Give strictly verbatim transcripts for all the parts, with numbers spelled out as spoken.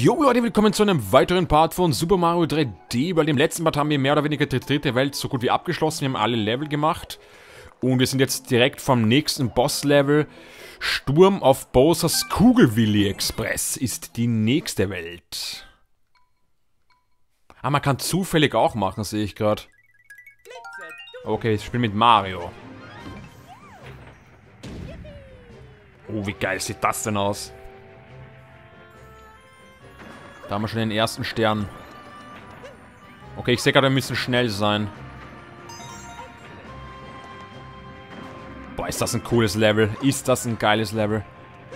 Jo Leute, willkommen zu einem weiteren Part von Super Mario drei D. Bei dem letzten Part haben wir mehr oder weniger die dritte Welt so gut wie abgeschlossen. Wir haben alle Level gemacht. Und wir sind jetzt direkt vom nächsten Boss-Level. Sturm auf Bowsers Kugelwilli Express ist die nächste Welt. Ah, man kann zufällig auch machen, sehe ich gerade. Okay, ich spiele mit Mario. Oh, wie geil sieht das denn aus? Da haben wir schon den ersten Stern. Okay, ich sehe gerade, wir müssen schnell sein. Boah, ist das ein cooles Level. Ist das ein geiles Level.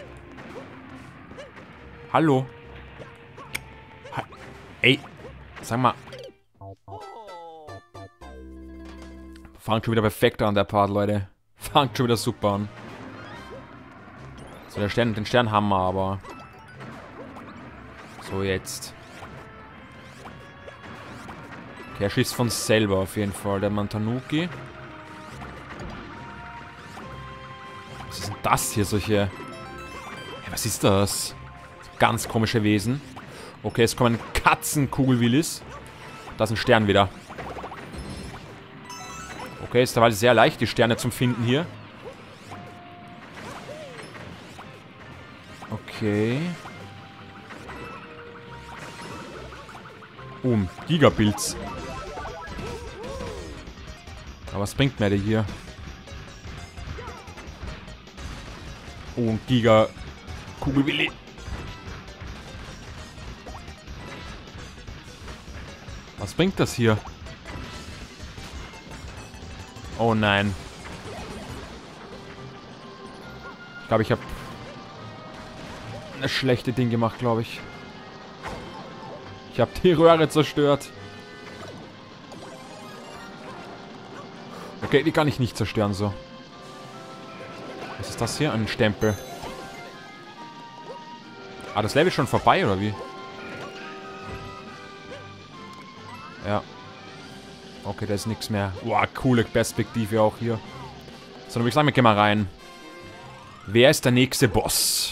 Hallo? Ha Ey, sag mal. Fangt schon wieder perfekt an, der Part, Leute. Fangt schon wieder super an. So, der Stern, den Stern haben wir aber. So, jetzt. Okay, er schießt von selber auf jeden Fall, der Mantanuki. Was ist denn das hier, solche... Hey, was ist das? Ganz komische Wesen. Okay, jetzt kommen Katzenkugelwillis. Da ist ein Stern wieder. Okay, ist dabei sehr leicht, die Sterne zum Finden hier. Okay. Oh, ein Gigapilz. Aber was bringt mir der hier? Oh, ein Giga Kugelwilli. Was bringt das hier? Oh nein. Ich glaube, ich habe eine schlechte Ding gemacht, glaube ich. Ich habe die Röhre zerstört. Okay, die kann ich nicht zerstören, so. Was ist das hier? Ein Stempel. Ah, das Level ist schon vorbei, oder wie? Ja. Okay, da ist nichts mehr. Wow, coole Perspektive auch hier. So, dann würde ich sagen, wir gehen mal rein. Wer ist der nächste Boss?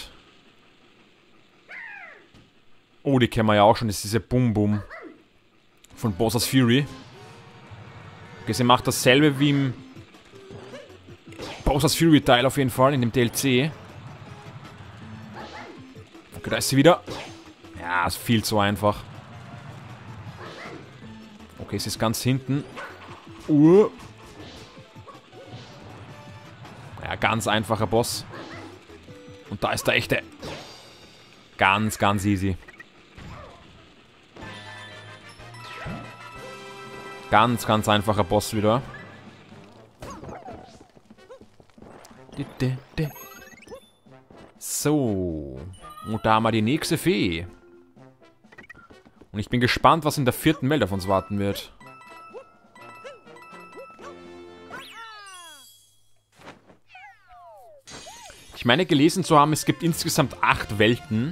Oh, die kennen wir ja auch schon. Das ist diese Bum Bum von Bowser's Fury. Okay, sie macht dasselbe wie im Bowser's Fury Teil auf jeden Fall, in dem D L C. Okay, da ist sie wieder. Ja, ist viel zu einfach. Okay, sie ist ganz hinten. Uh. Ja, ganz einfacher Boss. Und da ist der echte. Ganz, ganz easy. Ganz, ganz einfacher Boss wieder. So. Und da haben wir die nächste Fee. Und ich bin gespannt, was in der vierten Welt auf uns warten wird. Ich meine gelesen zu haben, es gibt insgesamt acht Welten.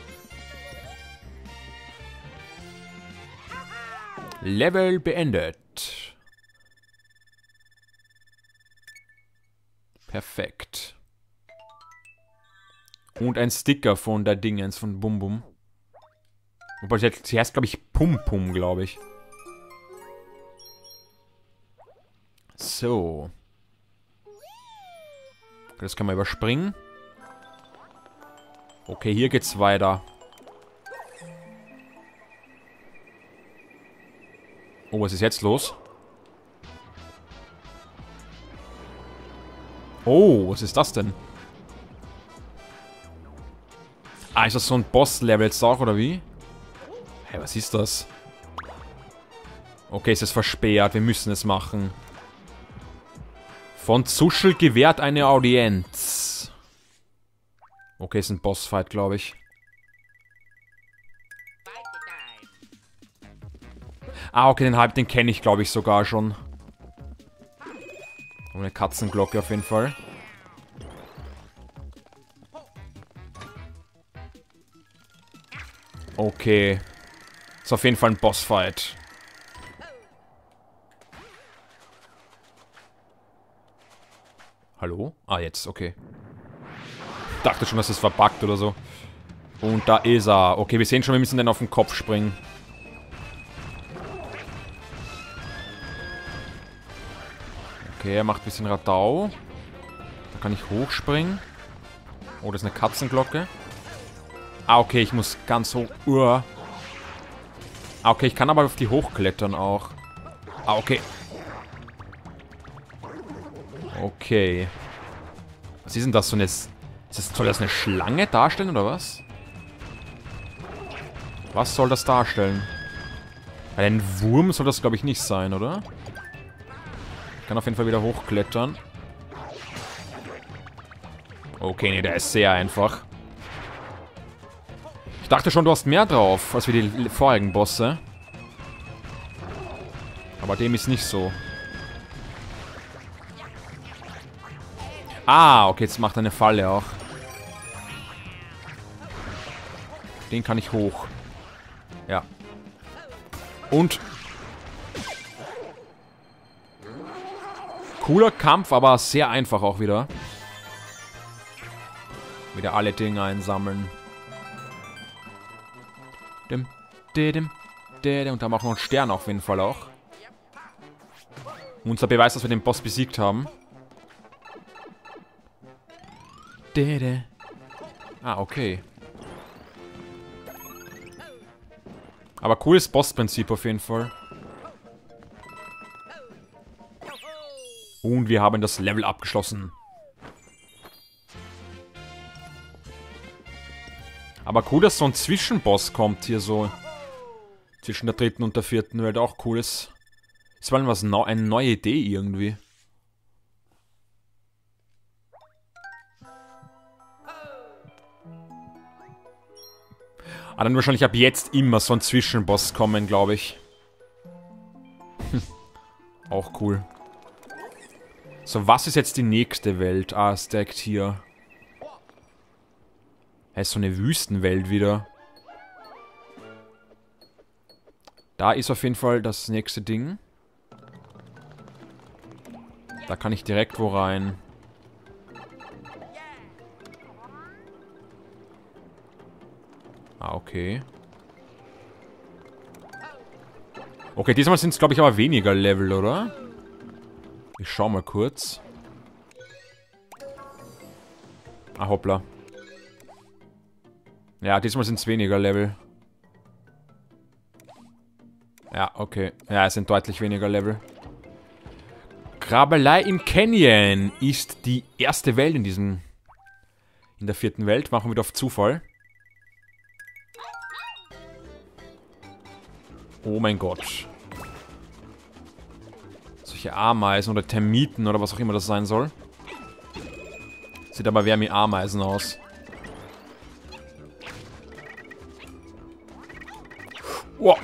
Level beendet. Perfekt. Und ein Sticker von der Dingens von Bum Bum. Wobei sie heißt, glaube ich, Pum Pum, glaube ich. So. Das kann man überspringen. Okay, hier geht's weiter. Oh, was ist jetzt los? Oh, was ist das denn? Ah, ist das so ein Boss-Level jetzt auch, oder wie? Hey, was ist das? Okay, es ist versperrt. Wir müssen es machen. Von Zuschel gewährt eine Audienz. Okay, ist ein Bossfight, glaube ich. Ah, okay, den halb, den kenne ich, glaube ich, sogar schon. Oh, eine Katzenglocke auf jeden Fall. Okay. Ist auf jeden Fall ein Bossfight. Hallo? Ah, jetzt, okay. Dachte schon, dass es verbuggt oder so. Und da ist er. Okay, wir sehen schon, wir müssen den auf den Kopf springen. Okay, er macht ein bisschen Radau. Da kann ich hochspringen. Oh, das ist eine Katzenglocke. Ah, okay, ich muss ganz hoch. Uah. Ah, okay, ich kann aber auf die hochklettern auch. Ah, okay. Okay. Was ist denn das? So eine... Ist das, soll das eine Schlange darstellen, oder was? Was soll das darstellen? Ein Wurm soll das, glaube ich, nicht sein, oder? Ich kann auf jeden Fall wieder hochklettern. Okay, nee, der ist sehr einfach. Ich dachte schon, du hast mehr drauf, als wir die vorigen Bosse. Aber dem ist nicht so. Ah, okay, jetzt macht er eine Falle auch. Den kann ich hoch. Ja. Und... Cooler Kampf, aber sehr einfach auch wieder. Wieder alle Dinge einsammeln. Dim, dim, dim. Und da machen wir einen Stern auf jeden Fall auch. Unser Beweis, dass wir den Boss besiegt haben. Ah, okay. Aber cooles Bossprinzip auf jeden Fall. Und wir haben das Level abgeschlossen. Aber cool, dass so ein Zwischenboss kommt hier so. Zwischen der dritten und der vierten Welt, auch cool ist. Das war was neu, eine neue Idee irgendwie. Ah, dann wahrscheinlich ab jetzt immer so ein Zwischenboss kommen, glaube ich. Hm. Auch cool. So, was ist jetzt die nächste Welt? Ah, ist direkt hier. Es ist so eine Wüstenwelt wieder. Da ist auf jeden Fall das nächste Ding. Da kann ich direkt wo rein. Ah, okay. Okay, diesmal sind es, glaube ich, aber weniger Level, oder? Ich schau mal kurz. Ah, hoppla. Ja, diesmal sind es weniger Level. Ja, okay. Ja, es sind deutlich weniger Level. Krabbelei im Canyon ist die erste Welt in diesem... In der vierten Welt. Machen wir wieder auf Zufall. Oh mein Gott. Solche Ameisen oder Termiten oder was auch immer das sein soll. Sieht aber mehr wie Ameisen aus. Wow.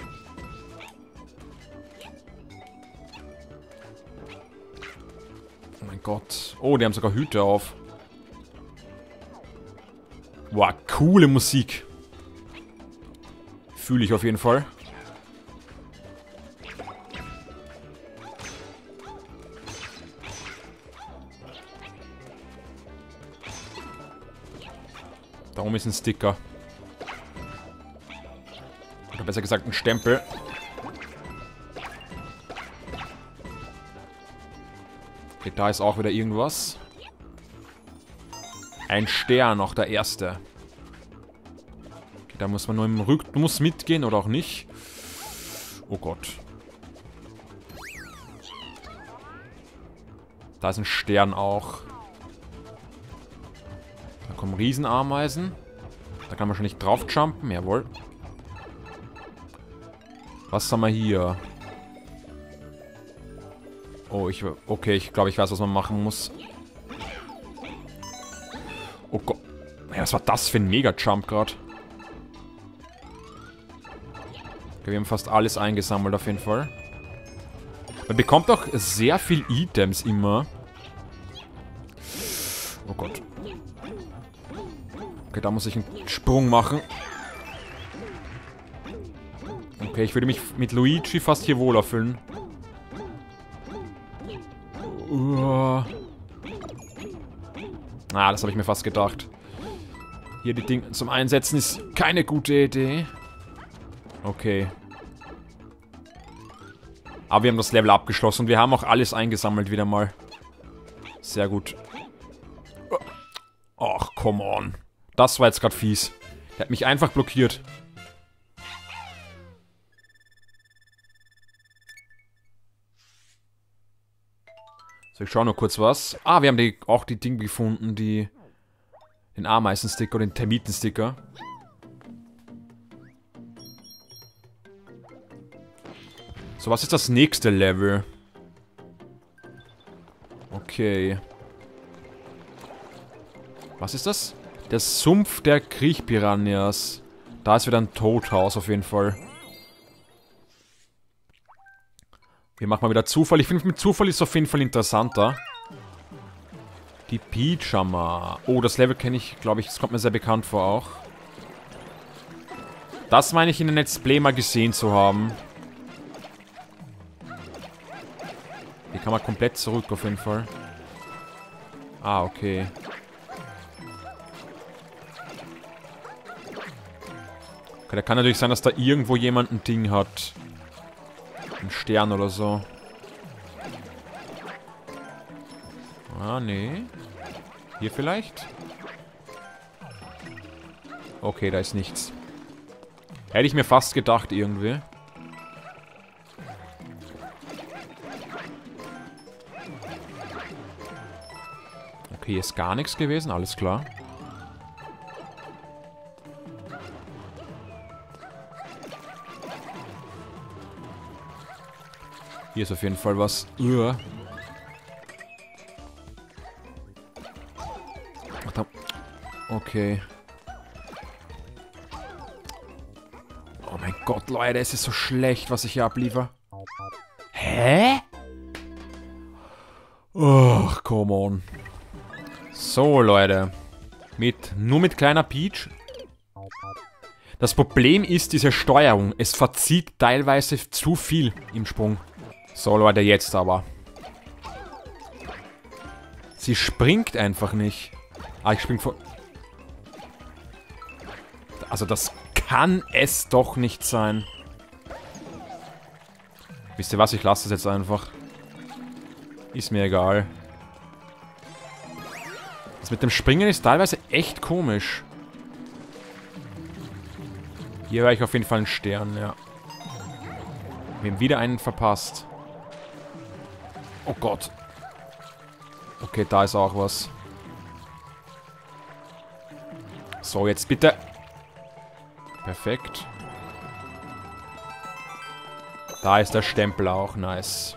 Oh mein Gott. Oh, die haben sogar Hüte auf. Wow, coole Musik. Fühle ich auf jeden Fall. Da oben ist ein Sticker. Oder besser gesagt ein Stempel. Okay, da ist auch wieder irgendwas. Ein Stern, auch der erste. Okay, da muss man nur im Rhythmus mitgehen oder auch nicht. Oh Gott. Da ist ein Stern auch. Da kommen Riesenameisen. Da kann man schon nicht drauf jumpen, jawohl. Was haben wir hier? Oh, ich... Okay, ich glaube, ich weiß, was man machen muss. Oh Gott. Ja, was war das für ein Mega-Jump gerade? Okay, wir haben fast alles eingesammelt auf jeden Fall. Man bekommt auch sehr viel Items immer. Oh Gott. Okay, da muss ich einen Sprung machen. Okay, ich würde mich mit Luigi fast hier wohler fühlen. Uh. Ah, das habe ich mir fast gedacht. Hier die Dinge zum Einsetzen ist keine gute Idee. Okay. Aber wir haben das Level abgeschlossen und wir haben auch alles eingesammelt wieder mal. Sehr gut. Ach, come on. Das war jetzt gerade fies. Der hat mich einfach blockiert. So, ich schau nur kurz was. Ah, wir haben die, auch die Dinge gefunden, die... Den Ameisensticker oder den Termitensticker. So, was ist das nächste Level? Okay. Was ist das? Der Sumpf der Kriechpiranhas. Da ist wieder ein Toadhaus auf jeden Fall. Wir machen mal wieder Zufall. Ich finde, mit Zufall ist es auf jeden Fall interessanter. Die Pyjama. Oh, das Level kenne ich, glaube ich, das kommt mir sehr bekannt vor auch. Das meine ich in den Let's Play mal gesehen zu haben. Hier kann man komplett zurück auf jeden Fall. Ah, okay. Okay, da kann natürlich sein, dass da irgendwo jemand ein Ding hat. Ein Stern oder so. Ah, nee. Hier vielleicht? Okay, da ist nichts. Hätte ich mir fast gedacht, irgendwie. Okay, hier ist gar nichts gewesen, alles klar. Hier ist auf jeden Fall was. Uah. Okay. Oh mein Gott, Leute, es ist so schlecht, was ich hier abliefer. Hä? Ach, come on. So, Leute. Mit, nur mit kleiner Peach. Das Problem ist diese Steuerung. Es verzieht teilweise zu viel im Sprung. So, Leute, jetzt aber. Sie springt einfach nicht. Ah, ich spring vor... Also das kann es doch nicht sein. Wisst ihr was? Ich lasse es jetzt einfach. Ist mir egal. Das mit dem Springen ist teilweise echt komisch. Hier wäre ich auf jeden Fall einen Stern, ja. Wir haben wieder einen verpasst. Oh Gott. Okay, da ist auch was. So, jetzt bitte... Perfekt. Da ist der Stempel auch. Nice.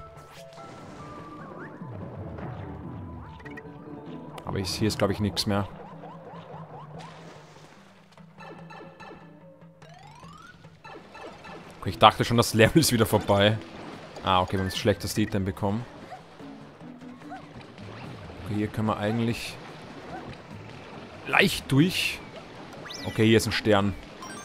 Aber hier ist, glaube ich, nichts mehr. Okay, ich dachte schon, das Level ist wieder vorbei. Ah, okay, wir haben das schlechteste Item bekommen. Okay, hier kann man eigentlich leicht durch. Okay, hier ist ein Stern.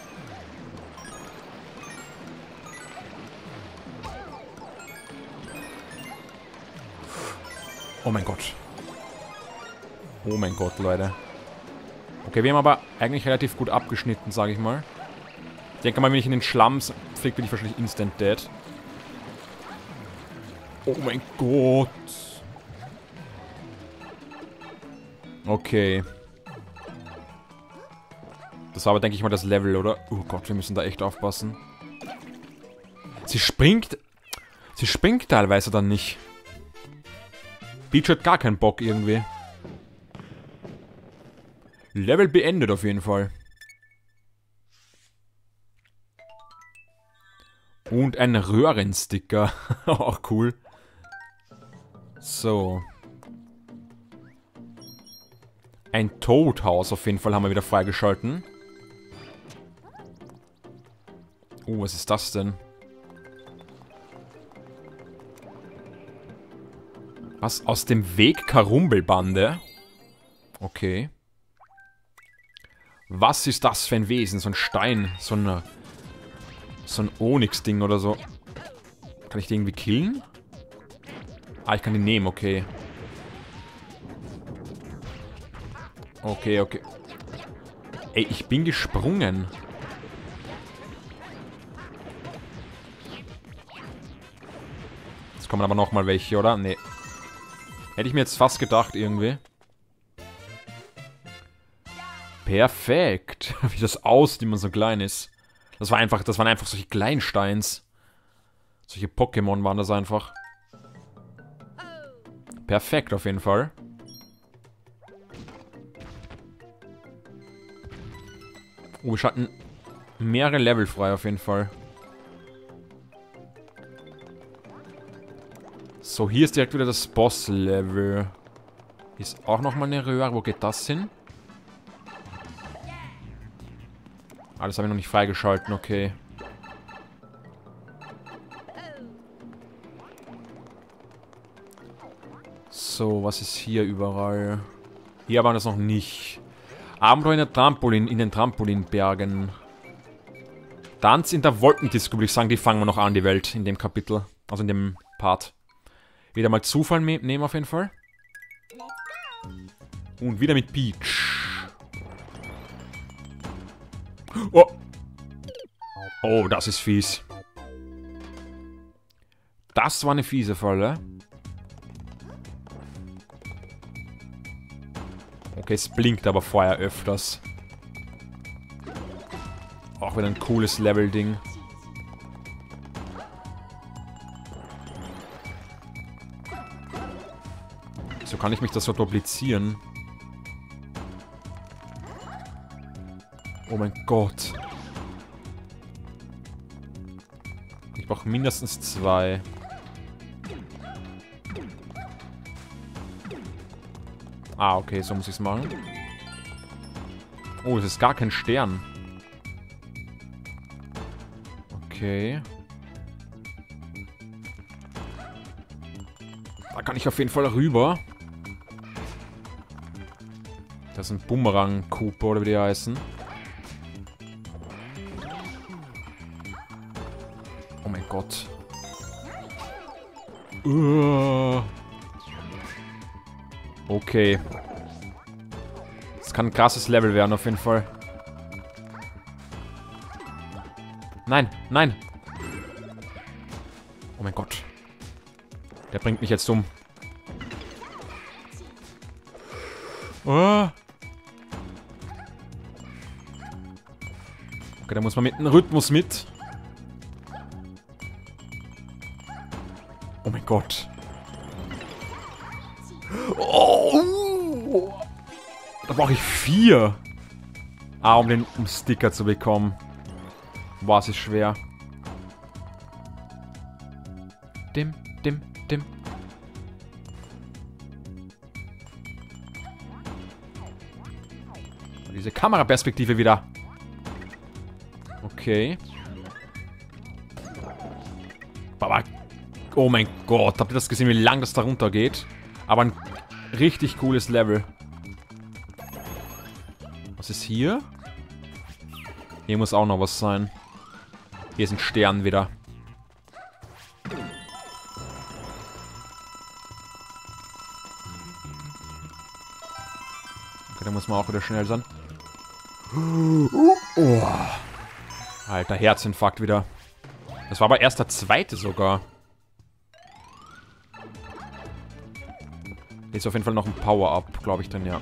Oh mein Gott. Oh mein Gott, Leute. Okay, wir haben aber eigentlich relativ gut abgeschnitten, sage ich mal. Ich denke mal, wenn ich in den Schlamm fliege, bin ich wahrscheinlich instant dead. Oh mein Gott. Okay. Das war aber, denke ich mal, das Level, oder? Oh Gott, wir müssen da echt aufpassen. Sie springt... Sie springt teilweise dann nicht. Peach hat gar keinen Bock irgendwie. Level beendet auf jeden Fall. Und ein Röhrensticker. Auch cool. So. Ein Toadhaus auf jeden Fall haben wir wieder freigeschalten. Oh, was ist das denn? Was? Aus dem Weg Karumbelbande? Okay. Was ist das für ein Wesen? So ein Stein. So ein... So ein Onyx-Ding oder so. Kann ich den irgendwie killen? Ah, ich kann den nehmen, okay. Okay, okay. Ey, ich bin gesprungen. Jetzt kommen aber nochmal welche, oder? Nee. Hätte ich mir jetzt fast gedacht, irgendwie. Perfekt. Wie das aussieht, wie man so klein ist. Das war einfach, das waren einfach solche Kleinsteins. Solche Pokémon waren das einfach. Perfekt auf jeden Fall. Oh, wir schalten mehrere Level frei auf jeden Fall. So, hier ist direkt wieder das Boss-Level. Ist auch nochmal eine Röhre. Wo geht das hin? Alles habe ich noch nicht freigeschalten, okay. So, was ist hier überall? Hier war das noch nicht. Abenteuer in der Trampolin, in den Trampolinbergen. Tanz in der Wolkendisco, würde ich sagen, die fangen wir noch an, die Welt, in dem Kapitel. Also in dem Part. Wieder mal Zufall nehmen auf jeden Fall. Und wieder mit Peach. Oh. Oh, das ist fies. Das war eine fiese Falle. Okay, es blinkt aber vorher öfters. Auch wieder ein cooles Level-Ding. So kann ich mich das so duplizieren. Oh mein Gott. Ich brauche mindestens zwei. Ah, okay, so muss ich es machen. Oh, es ist gar kein Stern. Okay. Da kann ich auf jeden Fall rüber. Das ist ein Bumerang-Cooper, oder wie die heißen. Oh mein Gott. Uh. Okay. Das kann ein krasses Level werden, auf jeden Fall. Nein, nein. Oh mein Gott. Der bringt mich jetzt um. Oh. Okay, da muss man mit dem Rhythmus mit. Oh mein Gott. Oh. Da brauche ich vier. Ah, um den um Sticker zu bekommen. Boah, es ist schwer. Dim, dim, dim. Diese Kameraperspektive wieder. Okay. Aber, oh mein Gott, habt ihr das gesehen, wie lang das da runter geht? Aber ein richtig cooles Level. Was ist hier? Hier muss auch noch was sein. Hier ist ein Stern wieder. Okay, da muss man auch wieder schnell sein. Oh. Alter, Herzinfarkt wieder. Das war aber erst der zweite sogar. Hier ist auf jeden Fall noch ein Power-Up, glaube ich, drin, ja.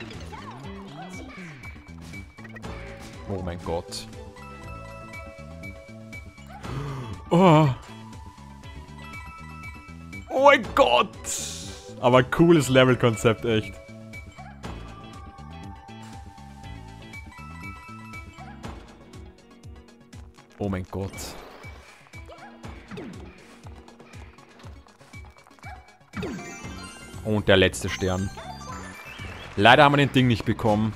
Oh mein Gott. Oh. Oh mein Gott. Aber cooles Level-Konzept, echt. Oh mein Gott. Und der letzte Stern. Leider haben wir den Ding nicht bekommen.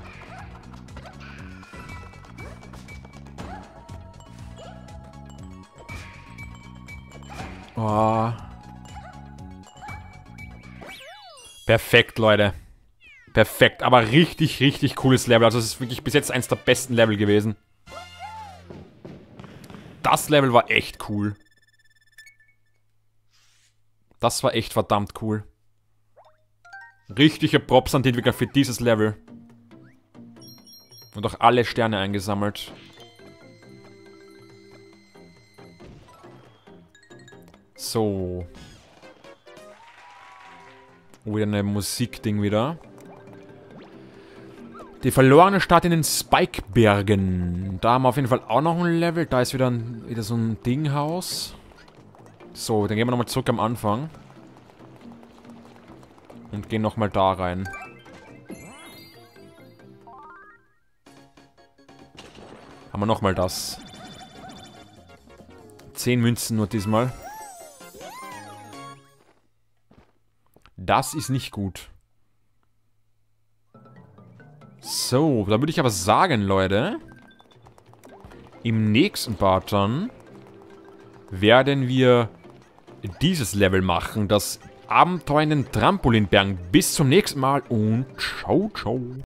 Oh. Perfekt, Leute. Perfekt, aber richtig, richtig cooles Level. Also es ist wirklich bis jetzt eins der besten Level gewesen. Das Level war echt cool. Das war echt verdammt cool. Richtige Props an die Entwickler für dieses Level. Und auch alle Sterne eingesammelt. So. Oh, wieder ein Musikding wieder. Die verlorene Stadt in den Spikebergen. Da haben wir auf jeden Fall auch noch ein Level. Da ist wieder, ein, wieder so ein Dinghaus. So, dann gehen wir nochmal zurück am Anfang. Und gehen nochmal da rein. Haben wir nochmal das. Zehn Münzen nur diesmal. Das ist nicht gut. So, da würde ich aber sagen, Leute, im nächsten Part dann werden wir dieses Level machen, das Abenteuer in den Trampolinbergen. Bis zum nächsten Mal und ciao, ciao.